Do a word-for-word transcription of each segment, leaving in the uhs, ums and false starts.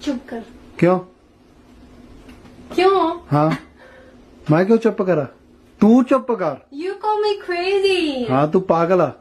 चुप कर। क्यों क्यों? हाँ मैं क्यों चुप करा? तू चुप कर। You call me crazy. हाँ तू पागल है।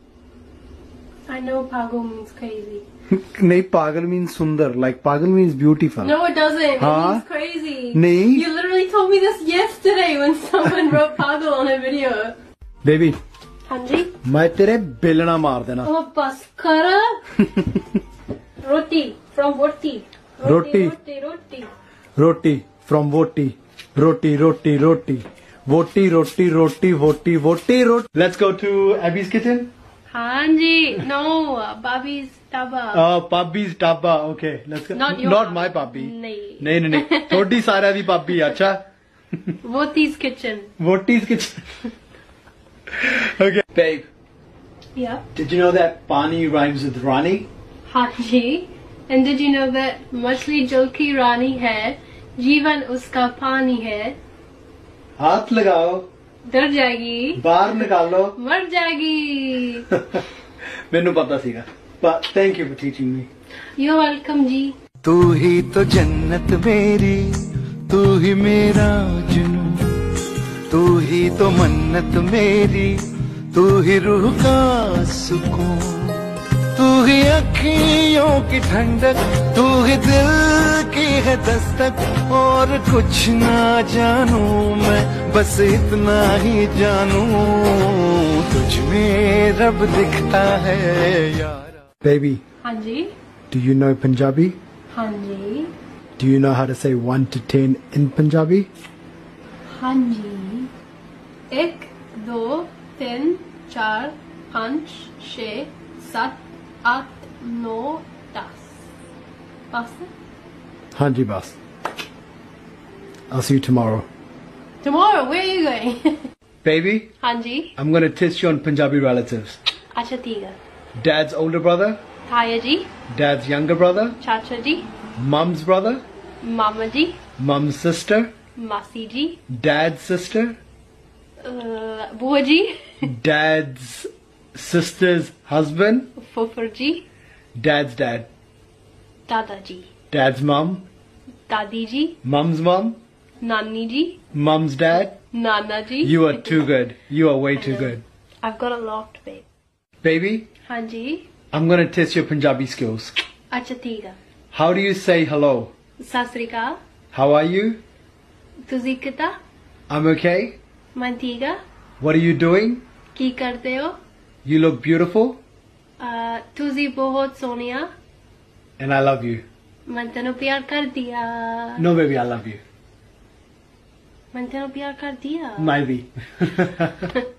I know pagal means crazy. नहीं पागल मीन्स सुंदर, लाइक पागल means beautiful. No, it doesn't. हाँ? It means crazy. नहीं। You literally told me this yesterday when someone wrote pagal on a video. Baby हाँ जी। मैं तेरे बेलना मार देना। Oh, बस कर। रोटी from वोटी। रोटी। रोटी रोटी। रोटी फ्रॉम वोटी, रोटी रोटी रोटी, वोटी रोटी रोटी वोटी वोटी roti. Let's go to Abby's kitchen. हाँ जी। No, Bobby's dhaba. Oh, Pabi's dhaba. Okay, let's go. Not your Not my Pabi. नहीं। नहीं नहीं नहीं, थोड़ी सारा दी पाबी। अच्छा। Voti's kitchen. Voti's kitchen. Okay, babe. Yeah. Did you know that Pani rhymes with Rani? हाँ जी। And did you know that मछली जल की रानी है, जीवन उसका पानी है। हाथ लगाओ, डर जाएगी, बाहर निकालो, मर जाएगी। मैंने पता सीखा। But thank you for teaching me. You're welcome जी। तू ही तो जन्नत मेरी, तू ही मेरा जुनून, तू ही तो मन्नत मेरी, तू ही रूह का सुकून, तू ही अखियों की ठंडक, तू ही दिल की है दस्तक, और कुछ ना जानू मैं, बस इतना ही जानू, तुझ में रब दिखता है यार। Baby, हाँ जी। do you know Punjabi? हाँ जी। Do you know how to say one to ten in Punjabi? हाँ जी। एक, दो, तीन, चार, पाँच, छः, सात, आठ, नौ, दस। बस? हाँ जी बस। I'll see you tomorrow. Tomorrow, where are you going? Baby, हाँ जी। I'm gonna test you on Punjabi relatives. अच्छा ठीक है। Dad's older brother, ताया जी, Dad's younger brother, चाचा जी, Mum's brother, मामा जी, Mum's sister, मासी जी, Dad's sister, अ, बुआ जी, Dad's sister's husband, फुफर जी, Dad's dad, दादा जी, Dad's mum, दादी जी, Mum's mum, नानी जी, Mum's dad. Nana ji. You are too good. You are way too good. I've got it locked, babe. Baby, हाँ जी। I'm gonna test your Punjabi skills. अच्छा ठीक है। How do you say hello? सत श्री अकाल। How are you? तुझी किता? I'm okay. मैं ठीक है। What are you doing? की करते हो? You look beautiful अ, तुझी बहुत Sonia. and I love you. मैं तेनों प्यार कर दिया। No baby, I love you. मैं तेनों प्यार कर दिया। Maybe.